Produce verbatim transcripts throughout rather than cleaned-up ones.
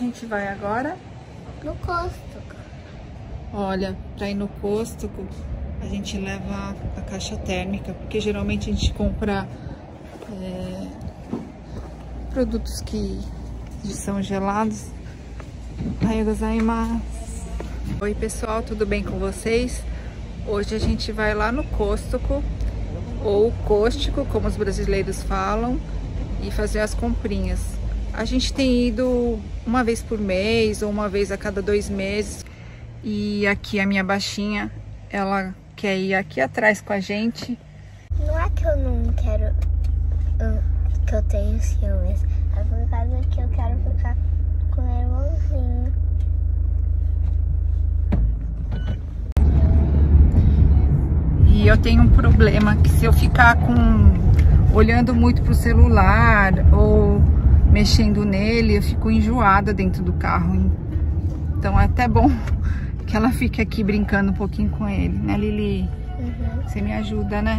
gente vai agora? No Costco. Olha, para ir no Costco, a gente leva a caixa térmica, porque geralmente a gente compra é, produtos que são gelados. Aí, gozaimasu. Oi pessoal, tudo bem com vocês? Hoje a gente vai lá no Costco, ou Costco, como os brasileiros falam, e fazer as comprinhas. A gente tem ido uma vez por mês ou uma vez a cada dois meses. E aqui a minha baixinha, ela quer ir aqui atrás com a gente. Não é que eu não quero, eu, que eu tenho ciúmes, é por causa que eu quero ficar com o irmãozinho. E eu tenho um problema, que se eu ficar com olhando muito pro celular ou mexendo nele, eu fico enjoada dentro do carro. Então é até bom que ela fique aqui brincando um pouquinho com ele, né, Lili? Uhum. Você me ajuda, né?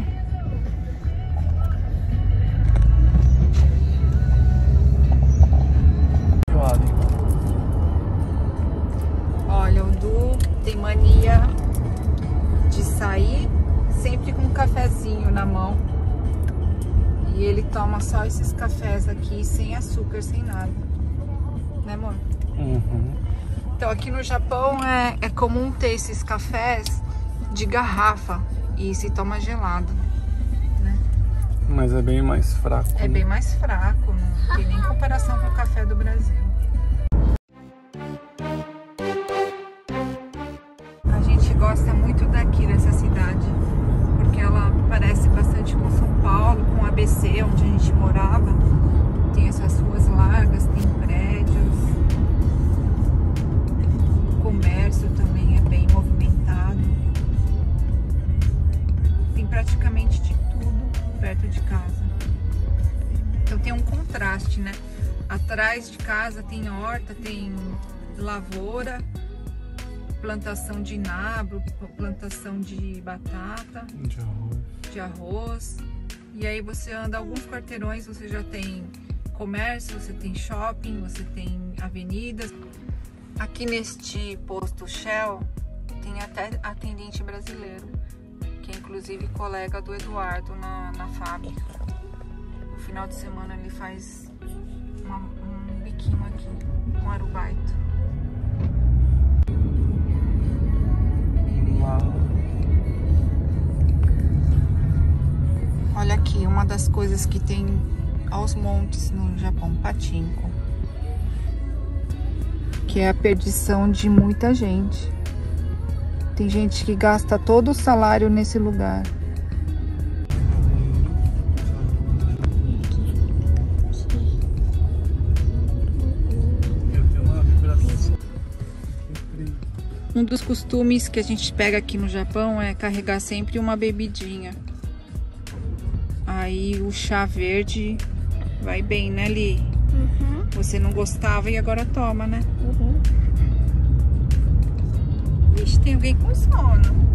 Olha, o Du tem mania de sair sempre com um cafezinho na mão. E ele toma só esses cafés aqui, sem açúcar, sem nada. Né, amor? Uhum. Então, aqui no Japão é, é comum ter esses cafés de garrafa e se toma gelado, né? Mas é bem mais fraco. É né? bem mais fraco, não tem nem comparação com o café do Brasil. A gente gosta muito daqui, dessa cidade, porque ela parece bastante com São Paulo, com A B C, onde a gente morava. Tem essas ruas largas, tem prédios. O comércio também é bem movimentado. Tem praticamente de tudo perto de casa. Então tem um contraste, né? Atrás de casa tem horta, tem lavoura, plantação de nabro, plantação de batata, De arroz. de arroz. E aí você anda alguns quarteirões, você já tem comércio, você tem shopping, você tem avenidas. Aqui neste posto Shell tem até atendente brasileiro, que é inclusive colega do Eduardo na, na fábrica. No final de semana ele faz uma, um biquinho aqui, um arubaito. Olha aqui, uma das coisas que tem aos montes no Japão, pachinko, que é a perdição de muita gente. Tem gente que gasta todo o salário nesse lugar. Um dos costumes que a gente pega aqui no Japão é carregar sempre uma bebidinha. Aí o chá verde vai bem, né, Li? Uhum. Você não gostava e agora toma, né? Uhum. Vixe, tem alguém com sono.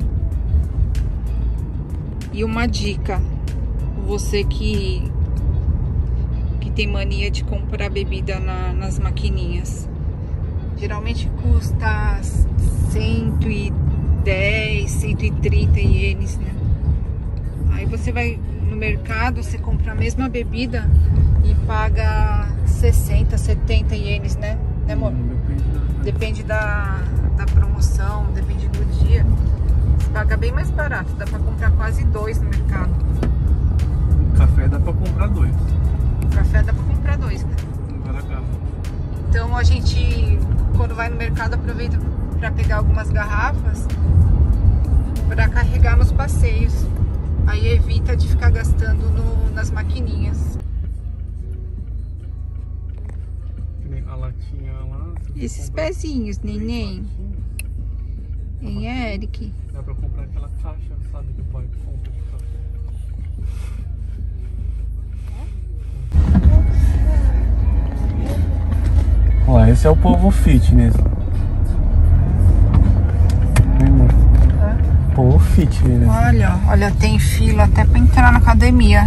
E uma dica, você que, que tem mania de comprar bebida na, nas maquininhas. Geralmente custa cento e dez, cento e trinta ienes, né? Aí você vai no mercado, você compra a mesma bebida e paga sessenta, setenta ienes, né? Né, amor? Depende da, da promoção, depende do dia. Você paga bem mais barato, dá pra comprar quase dois no mercado. O café dá pra comprar dois. O café dá pra comprar dois, né? Então a gente, quando vai no mercado, aproveita pra pegar algumas garrafas pra carregar nos passeios. Aí evita de ficar gastando no, nas maquininhas. A latinha lá. Esses pezinhos, neném. Hein, Eric? Dá pra comprar aquela caixa, sabe? Que o pai compra de café. Ó, esse é o povo fitness. Povo fitness. Olha, olha, tem fila até pra entrar na academia.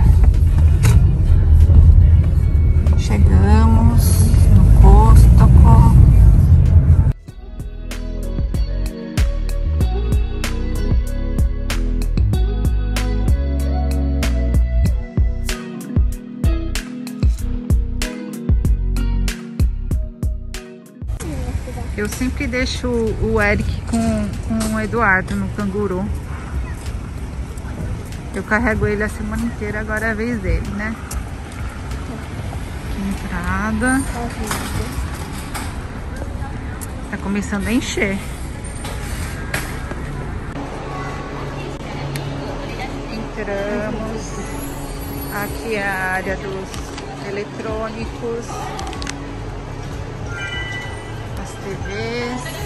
Chegamos no Costco. Eu sempre deixo o Eric com, com o Eduardo no canguru. Eu carrego ele a semana inteira, agora é a vez dele, né? Aqui entrada. Tá começando a encher. Entramos. Aqui é a área dos eletrônicos. As T Vs.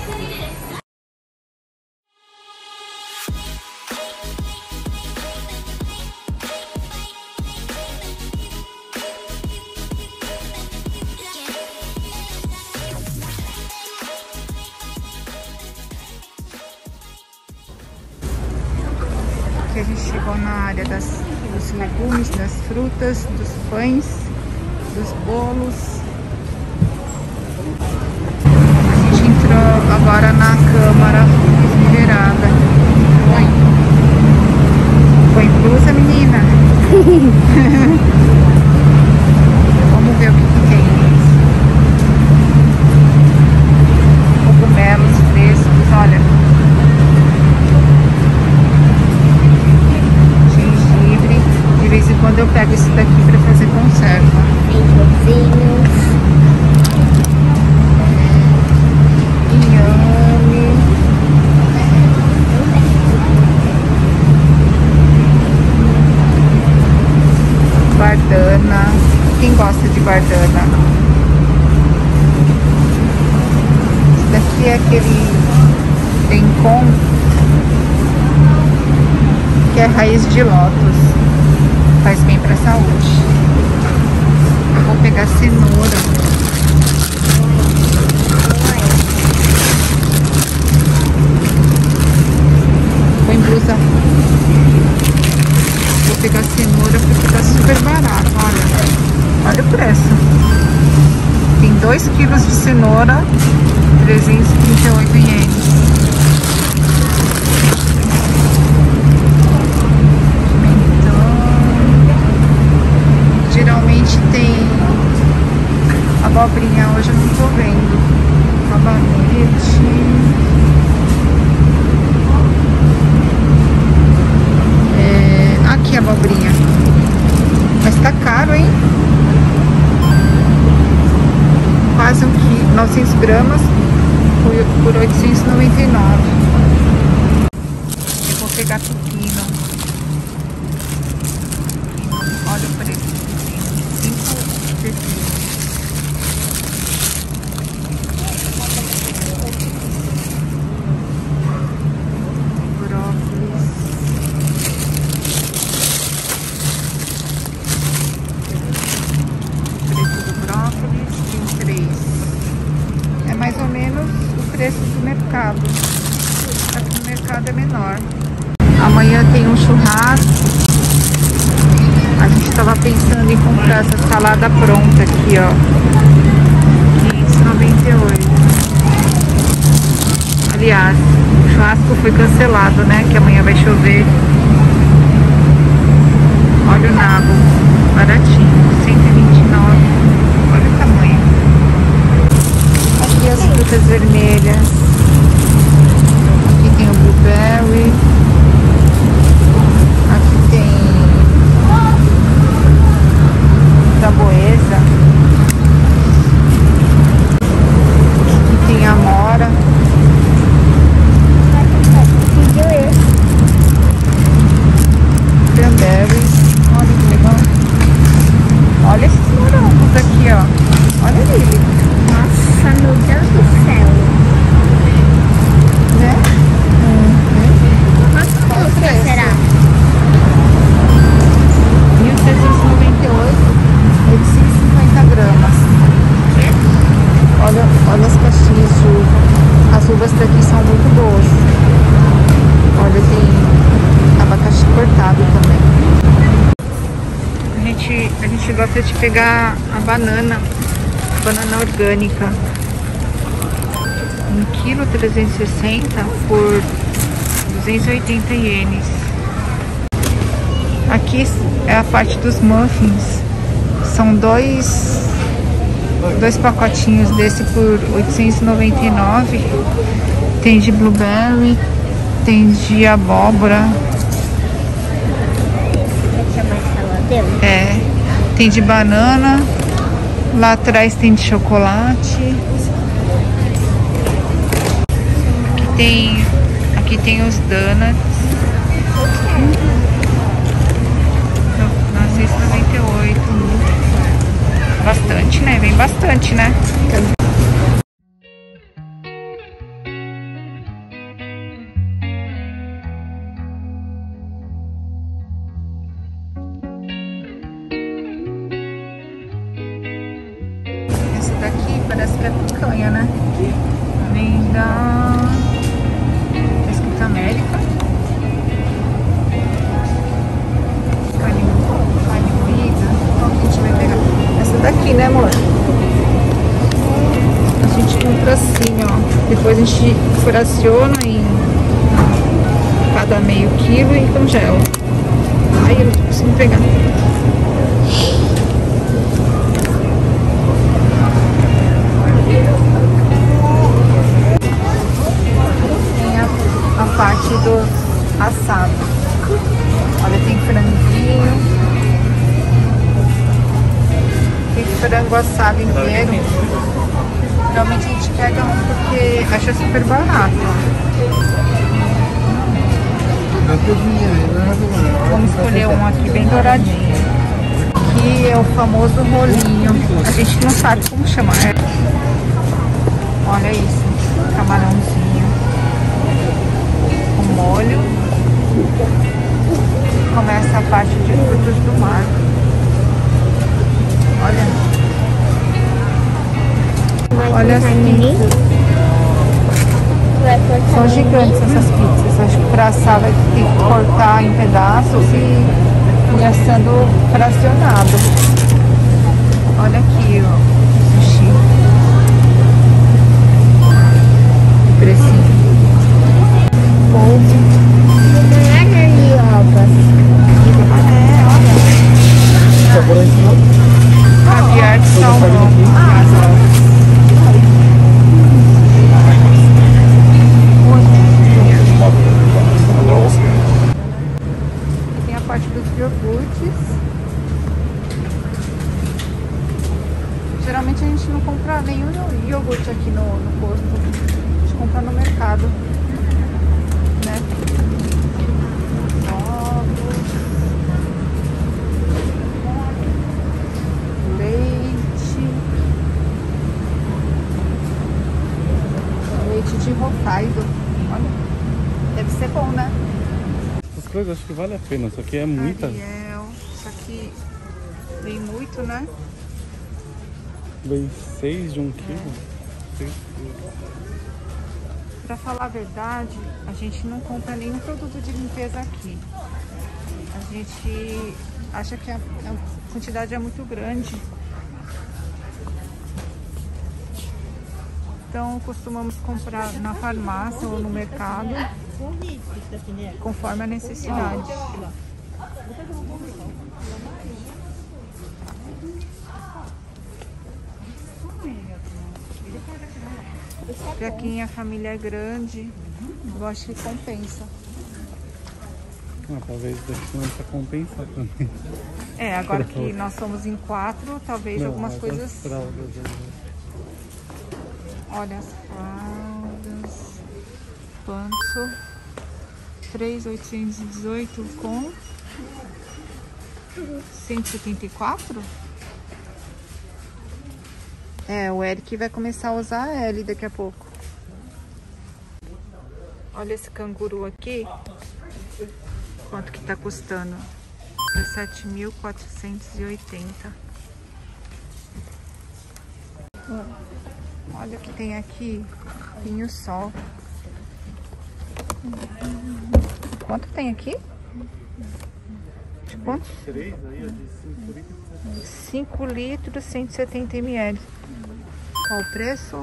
Aqui a gente chegou na área das, dos legumes, das frutas, dos pães, dos bolos. A gente entrou agora na câmara refrigerada. Põe, põe blusa, menina. Vamos ver o que, que tem. Cogumelos frescos, olha. De vez em quando eu pego isso daqui para fazer conserva. Vinhozinhos. Inhame. Bardana. Quem gosta de bardana? Esse daqui é aquele Dencon, que é raiz de lótus. Faz bem pra saúde. Eu vou pegar cenoura. Põe blusa. Vou pegar cenoura porque tá super barato. Olha, olha o preço. Tem dois quilos de cenoura, trezentos e trinta e oito ienes. Geralmente tem abobrinha, hoje eu não tô vendo. Rabanete. É, aqui a abobrinha. Mas tá caro, hein? Quase um quilo, novecentos gramas por, por oitocentos e noventa e nove. Eu vou pegar pepino. Olha o preço. Brócolis. Preço do brócolis, vinte e três. É mais ou menos o preço do mercado. Aqui no mercado é menor. Amanhã tem um churrasco. A gente estava pensando em comprar essa salada pronta aqui, ó. quinhentos e noventa e oito. Aliás, o churrasco foi cancelado, né? Que amanhã vai chover. Olha o nabo, baratinho, cento e vinte e nove. Olha o tamanho. Aqui as frutas vermelhas. Aqui tem o blueberry. Aqui tem framboesa. Aqui tem amora. Cranberry. Olha que legal. Olha esses morangos aqui, ó. Olha ele. Nossa, meu Deus do céu. Né? Uhum. Quanto custa, será? mil seiscentos e noventa e oito. oitocentos e cinquenta gramas. Olha, olha as caixinhas de uva. As uvas daqui são muito boas. Olha, tem abacaxi cortado também. A gente, a gente gosta de pegar a banana, banana orgânica. um quilo trezentos e sessenta por duzentos e oitenta ienes. Aqui é a parte dos muffins. São dois dois pacotinhos desse por oitocentos e noventa e nove. Tem de blueberry, tem de abóbora. É, tem de banana. Lá atrás tem de chocolate. Aqui tem, aqui tem os donuts. seis e noventa e oito. Bastante, né? Vem bastante, né? Esse daqui parece que é picanha, né? Vem da... Tá escrito América. Daqui, né, amor? A gente compra assim, ó. Depois a gente fraciona em cada meio quilo e congela. Aí eu não tô conseguindo pegar. Tem a, a parte do assado. Olha, tem franguinho. Frango assado inteiro. Realmente a gente pega um porque acha super barato. Vamos escolher um aqui bem douradinho. Aqui é o famoso rolinho. A gente não sabe como chamar. Olha isso. Camarãozinho com molho. Começa a parte de frutos do mar. Olha. Olha as pizzas. São gigantes essas pizzas. Acho que para assar vai ter que cortar em pedaços e ir assando fracionado. Olha aqui, ó. Sushi. Precinho. Polvo. Banana e ovos. É, olha. Caviar de salmão. Tem a parte dos iogurtes. Geralmente a gente não compra nenhum iogurte aqui no, no posto. A gente compra no mercado, né? De Hokkaido. Olha, deve ser bom, né? Essas coisas acho que vale a pena, isso aqui é muita. Ariel, isso aqui vem muito, né? Vem seis de um quilo. É. Pra falar a verdade, a gente não compra nenhum produto de limpeza aqui. A gente acha que a, a quantidade é muito grande. Então, costumamos comprar na farmácia ou no mercado, conforme a necessidade. Para quem a família é grande, eu acho que compensa. Ah, talvez essa compensa também. É, agora que nós somos em quatro, talvez Não, algumas coisas... Fraldas, olha as fraldas, panço, três mil oitocentos e dezoito com cento e setenta e quatro? É, o Eric vai começar a usar a L daqui a pouco. Olha esse canguru aqui, quanto que tá custando? dezessete mil quatrocentos e oitenta. Olha o que tem aqui, pinho-sol. Quanto tem aqui? De quanto? três aí, de cinco litros. cinco litros, cento e setenta mililitros. Qual o preço?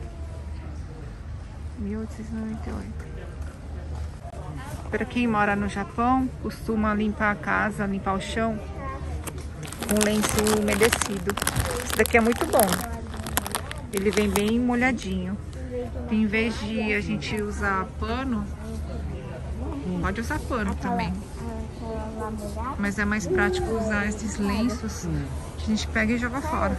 mil oitocentos e noventa e oito. Para quem mora no Japão, costuma limpar a casa, limpar o chão com lenço umedecido. Isso daqui é muito bom. Ele vem bem molhadinho. Em vez de a gente usar pano, pode usar pano também. Mas é mais prático usar esses lenços que a gente pega e joga fora.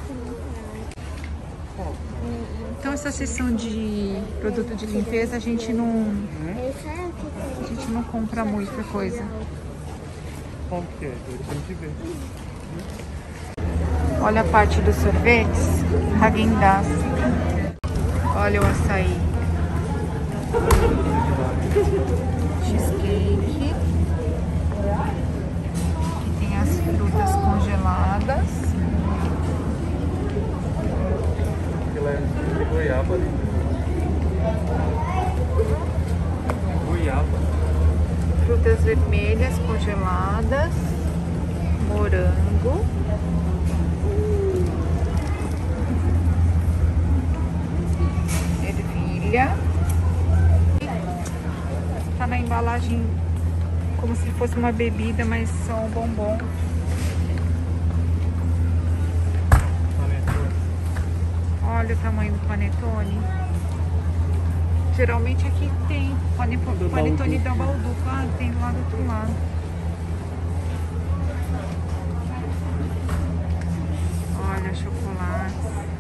Então essa seção de produto de limpeza a gente não a gente não compra muita coisa. Como que é? Tem que ver. Olha a parte dos sorvetes, Häagen-Dazs. Olha o açaí. Cheesecake. Aqui tem as frutas congeladas. Aquela é de goiaba ali. Goiaba. Frutas vermelhas congeladas. Morango. Ervilha. Tá na embalagem como se fosse uma bebida, mas são bombom. Olha o tamanho do panetone. Geralmente aqui tem panetone da Balduco. Ah, tem lá do outro lado. Olha, chocolate.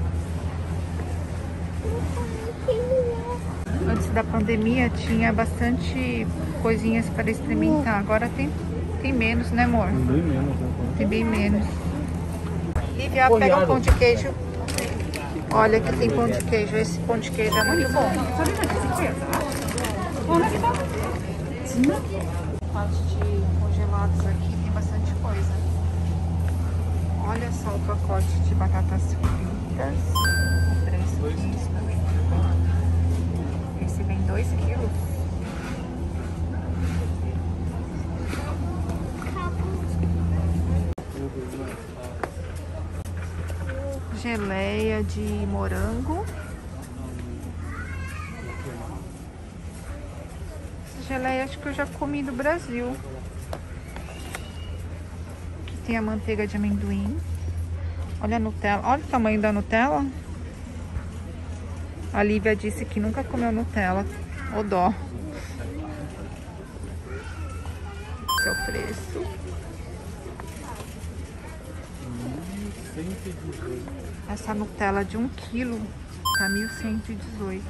Antes da pandemia tinha bastante coisinhas para experimentar. Agora tem, tem menos, né, amor? Tem bem menos, né? Tem bem menos. Lívia, pega um pão de queijo. Olha, aqui tem pão de queijo. Esse pão de queijo é muito bom. Parte de congelados aqui tem bastante coisa. Olha só o pacote de batatas fritas. três quilos também. Esse vem dois quilos. Geleia de morango. Essa geleia acho que eu já comi do Brasil. Aqui tem a manteiga de amendoim. Olha a Nutella. Olha o tamanho da Nutella. A Lívia disse que nunca comeu Nutella. Ô dó. Esse é o preço. Essa Nutella de um quilo tá mil cento e dezoito.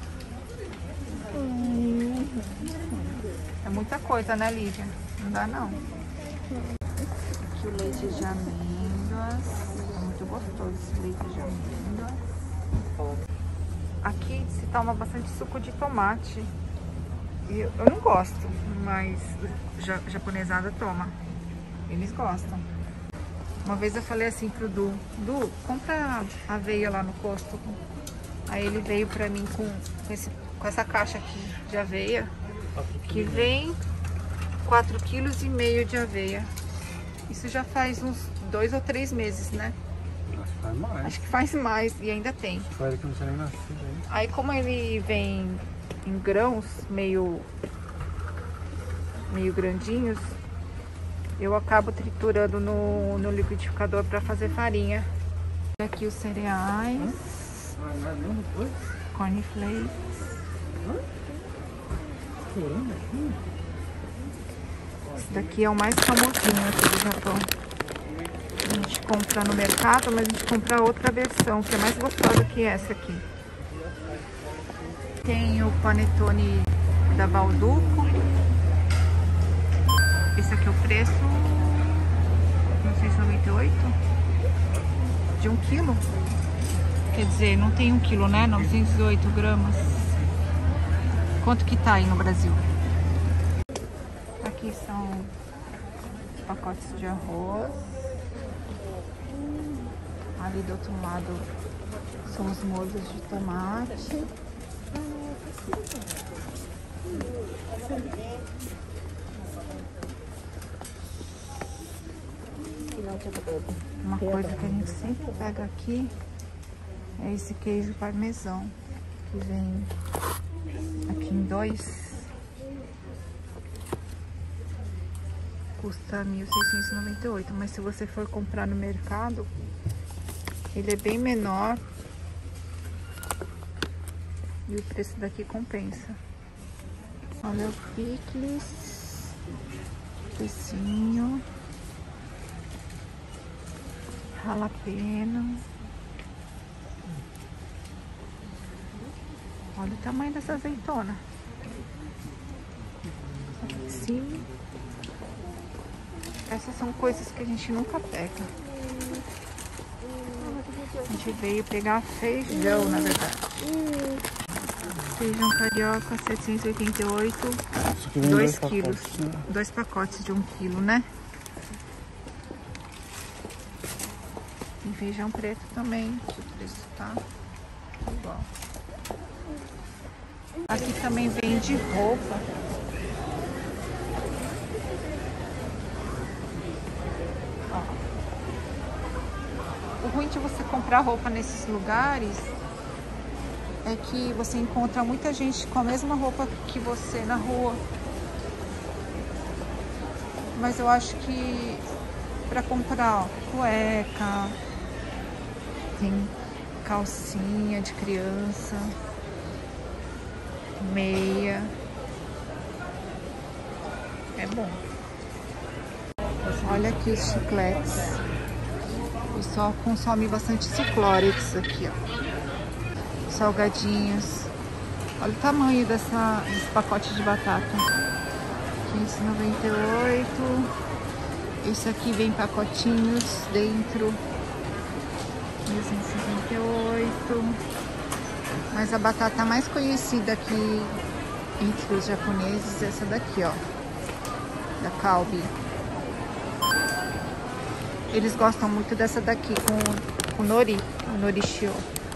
É muita coisa, né, Lívia? Não dá, não. Aqui o leite de amêndoas. É muito gostoso esse leite de amêndoas. Aqui se toma bastante suco de tomate. E eu, eu não gosto, mas a japonesada toma. Eles gostam. Uma vez eu falei assim pro Du, Du, compra aveia lá no Costco. Aí ele veio pra mim com, com, esse, com essa caixa aqui de aveia, que vem quatro vírgula cinco quilos de aveia. Isso já faz uns dois ou três meses, né? Acho que faz mais. Acho que faz mais e ainda tem. Espero que não seja nem nascido aí. Aí como ele vem em grãos meio, meio grandinhos, eu acabo triturando no, no liquidificador para fazer farinha. Aqui os cereais, cornflakes. Esse daqui é o mais famosinho aqui do Japão. A gente compra no mercado, mas a gente compra outra versão, que é mais gostosa que essa aqui. Tem o panetone da Balduco. Esse aqui é o preço, novecentos e noventa e oito, de um quilo. Quer dizer, não tem um quilo, né? novecentos e oito gramas. Quanto que tá aí no Brasil? Aqui são os pacotes de arroz. Ali do outro lado são os molhos de tomate. Uma coisa que a gente sempre pega aqui é esse queijo parmesão, que vem aqui em dois. Custa mil seiscentos e noventa e oito, mas se você for comprar no mercado, ele é bem menor E o preço daqui compensa. Olha o picles. Precinho. Jalapeno. Olha o tamanho dessa azeitona. Sim. Essas são coisas que a gente nunca pega. A gente veio pegar feijão, na verdade. Feijão carioca, setecentos e oitenta e oito. dois quilos. Dois pacotes de um quilo, né? Tem feijão preto também. O preço tá igual. Aqui também vende roupa. O ruim de você comprar roupa nesses lugares é que você encontra muita gente com a mesma roupa que você na rua. Mas eu acho que para comprar, ó, cueca, tem calcinha de criança, meia, é bom. Olha aqui os chicletes. O pessoal consome bastante Ciclorix aqui, ó. Salgadinhos. Olha o tamanho dessa, desse pacote de batata. quinhentos e noventa e oito. Esse aqui vem pacotinhos dentro. mil cento e cinquenta e oito. Mas a batata mais conhecida aqui entre os japoneses é essa daqui, ó. Da Calbee. Eles gostam muito dessa daqui com, com nori, o nori shio.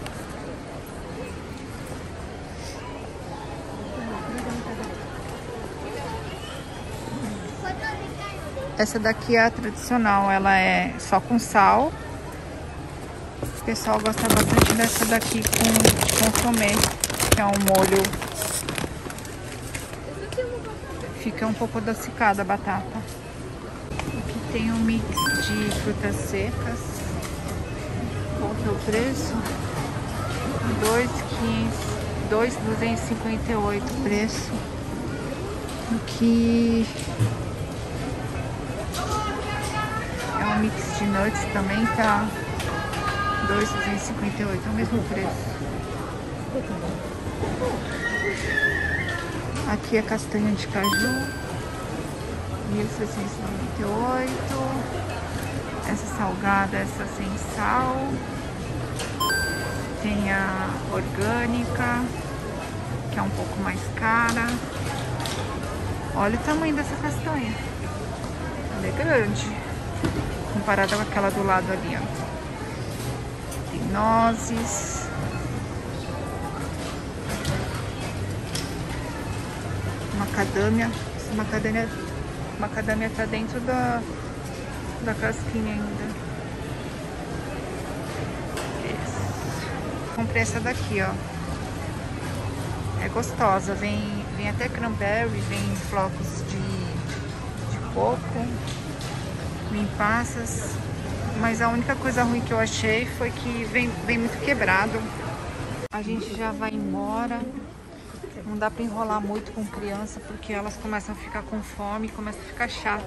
Essa daqui é a tradicional, ela é só com sal. O pessoal gosta bastante dessa daqui com consomê, que é um molho. Fica um pouco adocicada a batata. Aqui tem um mix de frutas secas. Qual que é o preço? dois mil duzentos e cinquenta e oito o preço. Aqui é um mix de nuts também, tá? dois mil duzentos e cinquenta e oito, é o mesmo preço. Aqui é castanha de caju, mil seiscentos e noventa e oito. Essa salgada, essa sem sal. Tem a orgânica, que é um pouco mais cara. Olha o tamanho dessa castanha. Ela é grande, comparada com aquela do lado ali, ó. Tem nozes. Macadâmia. Essa macadâmia, macadâmia tá dentro da, da casquinha ainda. Isso. Comprei essa daqui, ó. É gostosa. Vem, vem até cranberry, vem flocos de, de coco, vem passas. Mas a única coisa ruim que eu achei foi que vem, vem muito quebrado. A gente já vai embora. Não dá pra enrolar muito com criança, porque elas começam a ficar com fome e começa a ficar chata.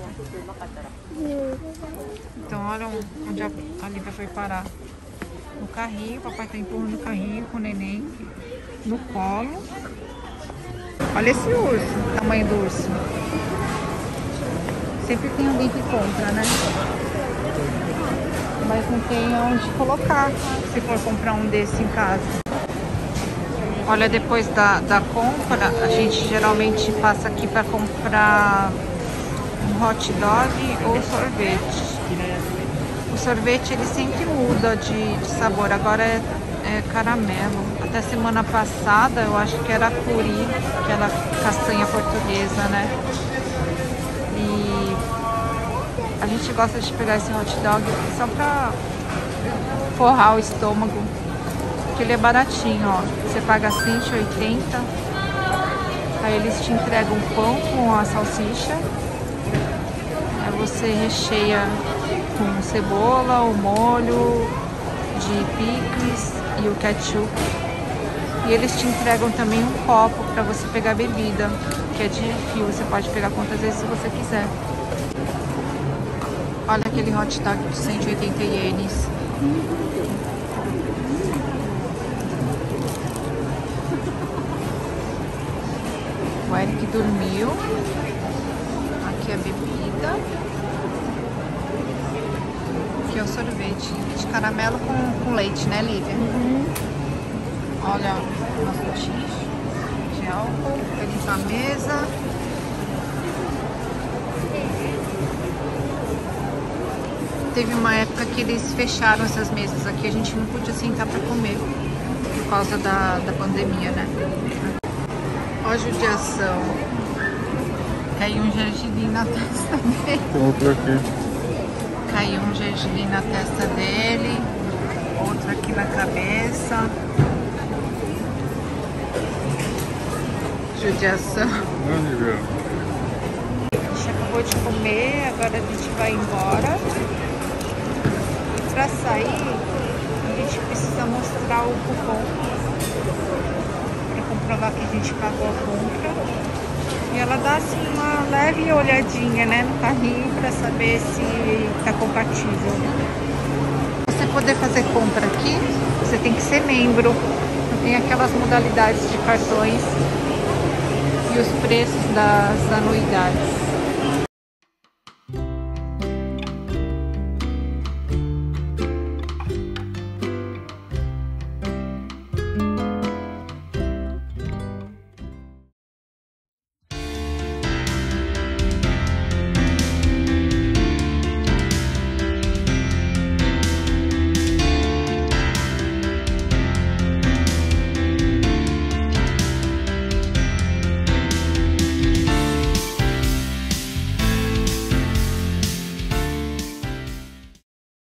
Então olha onde a Lívia foi parar. No carrinho, o papai tá empurrando o carrinho com o neném no colo. Olha esse urso, o tamanho do urso. Sempre tem alguém que compra, né? Mas não tem onde colocar se for comprar um desse em casa. Olha, depois da, da compra, a gente geralmente passa aqui para comprar um hot dog ou sorvete. O sorvete ele sempre muda de, de sabor, agora é, é caramelo. Até semana passada eu acho que era curi, aquela castanha portuguesa, né? E a gente gosta de pegar esse hot dog só pra forrar o estômago. Porque ele é baratinho, ó. Você paga cento e oitenta. Aí eles te entregam pão com a salsicha. Aí você recheia com cebola, o molho de picles e o ketchup. E eles te entregam também um copo para você pegar bebida, que é de refil. Você pode pegar quantas vezes você quiser. Olha aquele hot dog de cento e oitenta ienes. O Eric dormiu. Aqui a bebida. Aqui é o sorvete de caramelo com, com leite, né, Lívia? Uhum. Olha, nosso tixo de álcool, pra limpar a mesa. Teve uma época que eles fecharam essas mesas aqui, a gente não podia sentar pra comer, por causa da, da pandemia, né? Ó a judiação. Caiu um gergelim na testa dele. Tem outro aqui. Caiu um gergelim na testa dele. Outro aqui na cabeça. Judiação. A gente acabou de comer, agora a gente vai embora. E pra sair, a gente precisa mostrar o cupom pra comprovar que a gente pagou a compra. E ela dá assim uma leve olhadinha, né, no carrinho pra saber se tá compatível. Pra você poder fazer compra aqui, você tem que ser membro. Tem aquelas modalidades de cartões e os preços das anuidades.